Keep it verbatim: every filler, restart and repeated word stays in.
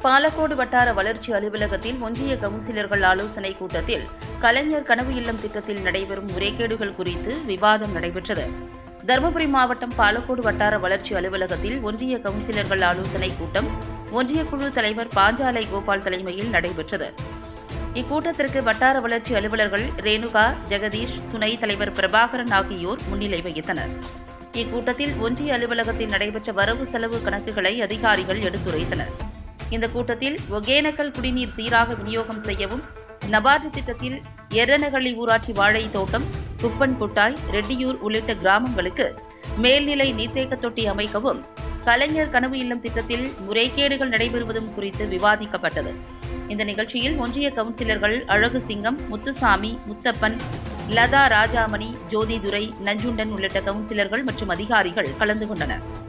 பாலக்கோடு வட்டார வளர்ச்சி அலுவலகத்தில் ஒன்றிய கவுன்சிலர்கள் ஆலோசனை கூட்டத்தில் கலைஞர் கனவு இல்லம் திட்டத்தில் நடைபெறும் முறைகேடுகள் குறித்து விவாதம் நடைபெற்றது. தருமபுரி மாவட்டம் பாலக்கோடு வட்டார வளர்ச்சி அலுவலகத்தில் ஒன்றிய கவுன்சிலர்கள் ஆலோசனை கூட்டம் ஒன்றிய குழு தலைவர் பாஞ்சாலை கோபால் தலைமையில் நடைபெற்றது. இக்கூட்டத்திற்கு வட்டார வளர்ச்சி அலுவலர்கள் ரேணுகா, ஜெகதீஷ், துணைத் தலைவர் பிரபாகரன் ஆகியோர் முன்னிலை வகித்தனர். இக்கூட்டத்தில் ஒன்றிய அலுவலகத்தில் நடைபெற்ற வரவு செலவு கணக்குகளை அதிகாரிகள் எடுத்துரைத்தனர். இந்த கூட்டத்தில் ஒகேனக்கல் குடிநீர் சீராக விநியோகம் செய்யவும், நபார்டு திட்டத்தில் எர்ரனஹள்ளி ஊராட்சி வாழை தோட்டம், குப்பன் குட்டாய், ரெட்டியூர் உள்ளிட்ட கிராமங்களுக்கு மேல்நிலை நீர்த்தேக்க தொட்டி அமைக்கவும், கலைஞர் கனவு இல்லம் திட்டத்தில் முறைகேடுகள் நடைபெறுவதும் குறித்து விவாதிக்கப்பட்டது. இந்த நிகழ்ச்சியில் ஒன்றிய கவுன்சிலர்கள் அழகு சிங்கம், முத்துசாமி, முத்தப்பன், லதா ராஜாமணி, ஜோதிதுரை, நஞ்சுண்டன் உள்ளிட்ட கவுன்சிலர்கள் மற்றும் அதிகாரிகள் கலந்து கொண்டனர்.